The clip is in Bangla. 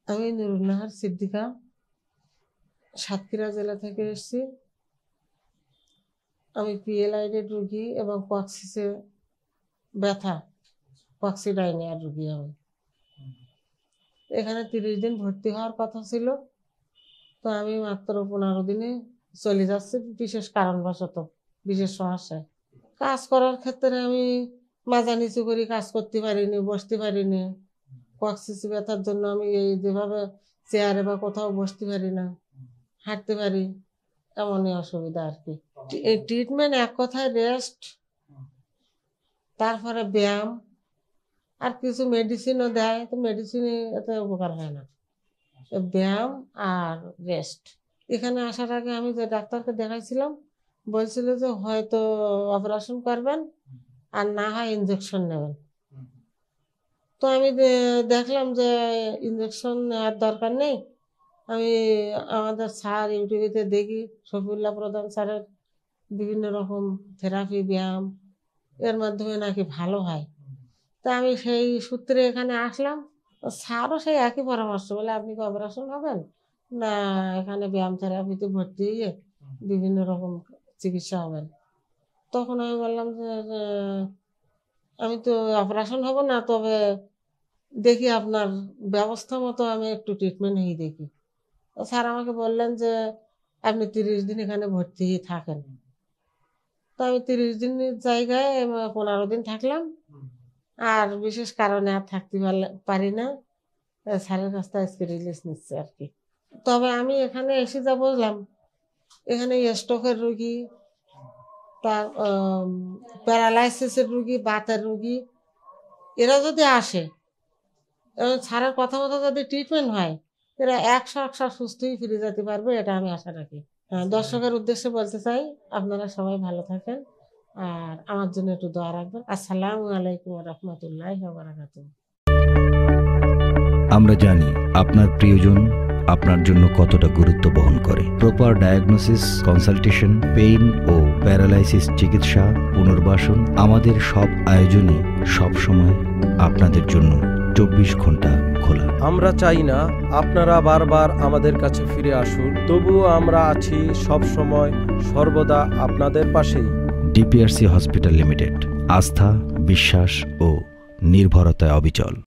আমি নুরুন্নাহার সিদ্দিকা সাতক্ষীরা জেলা থেকে এসেছি। আমি পিএলআইডি রুগী এবং কক্সিসে ব্যথা কক্সিডাইনিয়ার রুগী। আমি এখানে 30 দিন ভর্তি হওয়ার কথা ছিল, তো আমি মাত্র 15 দিনে চলে যাচ্ছি বিশেষ কারণবশত, বিশেষ সমস্যায়। কাজ করার ক্ষেত্রে আমি মাজা নিচু করি কাজ করতে পারিনি, বসতে পারিনি। কক্সিস ব্যথার জন্য আমি এই যেভাবে চেয়ারে বা কোথাও বসতে পারি না, হাঁটতে পারি, এমনই অসুবিধা আর কি। এই ট্রিটমেন্ট এক কথায় রেস্ট, তারপরে ব্যায়াম, আর কিছু মেডিসিনও দেয়, তো মেডিসিনে এত উপকার হয় না। ব্যায়াম আর রেস্ট। এখানে আসার আগে আমি যে ডাক্তারকে দেখাইছিলাম বলছিল যে হয়তো অপারেশন করবেন আর না হয় ইনজেকশন নেবেন। তো আমি দেখলাম যে ইনজেকশন নেওয়ার দরকার নেই। আমি আমাদের স্যার ইউটিউবেতে দেখি শফিউল্লাহ প্রধান স্যারের বিভিন্ন রকম থেরাপি, ব্যায়াম, এর মাধ্যমে নাকি ভালো হয়। তা আমি সেই সূত্রে এখানে আসলাম। স্যারও সেই একই পরামর্শ বলে, আপনি কি অপারেশন হবেন না এখানে ব্যায়াম থেরাপিতে ভর্তি হয়ে বিভিন্ন রকম চিকিৎসা হবেন। তখন আমি বললাম যে আমি তো অপারেশন হব না, তবে দেখি আপনার ব্যবস্থা মতো আমি একটু ট্রিটমেন্ট হয়ে দেখি। স্যার আমাকে বললেন যে আপনি 30 দিন এখানে ভর্তি থাকেন। তো আমি 30 দিনের জায়গায় 15 দিন থাকলাম, আর বিশেষ কারণে আর থাকতে পারি না। স্যারের কাছ থেকে আজকে রিলিজ নিচ্ছে আর কি। তবে আমি এখানে এসে যা বুঝলাম, এখানে স্ট্রোকের রুগী, তার প্যারালাইসিসের রুগী, বাতের রুগী, এরা যদি আসে এবং স্যারের কথা মতো যদি ট্রিটমেন্ট হয়, এরা 100% সুস্থই ফিরে যেতে পারবে, এটা আমি আশা রাখি। দর্শকের উদ্দেশ্যে বলতে চাই, আপনারা সবাই ভালো থাকেন আর আমার জন্য একটু দোয়া রাখবেন। আসসালামু আলাইকুম রহমতুল্লাহি ওয়া বারাকাতুহু। আমরা জানি আপনার প্রিয়জন আপনার জন্য কতটা গুরুত্ব বহন করে। প্রপার ডায়াগনোসিস, কনসালটেশন, পেইন ও প্যারালাইসিস চিকিৎসা, পুনর্বাসন, আমাদের সব আয়োজনে সবসময় আপনাদের জন্য 24 ঘন্টা খোলা। আমরা চাই না আপনারা বারবার আমাদের কাছে ফিরে আসুন, তবুও আমরা আছি সব সময় সর্বদা আপনাদের পাশেই। ডিপিআরসি হসপিটাল লিমিটেড, আস্থা, বিশ্বাস ও নির্ভরতায় অবিচল।